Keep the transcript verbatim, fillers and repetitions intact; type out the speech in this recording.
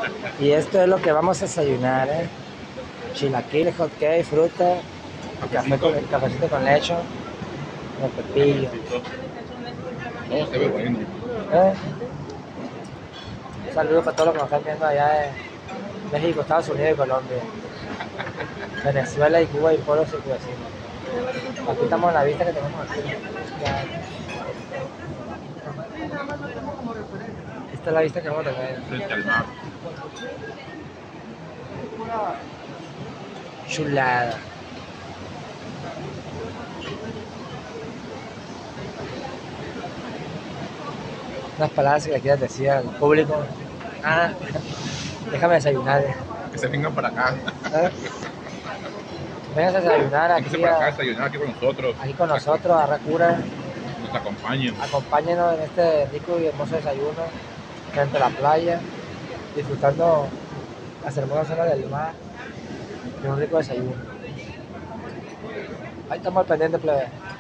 Y esto es lo que vamos a desayunar, ¿eh? Chilaquiles, hot cake, fruta, café con, cafecito con leche, con pepillo. No, se ve bueno. ¿Eh? Un saludo para todos los que nos están viendo allá de México, Estados Unidos y Colombia. Venezuela y Cuba y pueblos circunvecinos. Aquí estamos en la vista que tenemos aquí. Ya. Esta es la vista que vamos a tener. Frente al mar. Chulada. Unas palabras que le quieras decir al público. Ah, déjame desayunar. Que se vengan para acá. ¿Eh? Vengan a desayunar aquí, Vénganse para acá, a, desayunar aquí con nosotros. aquí con nosotros, a Racura. Nos acompañen. Acompáñenos en este rico y hermoso desayuno frente a la playa, disfrutando las hermosas zonas del mar y un rico desayuno. Ahí estamos al pendiente, plebe.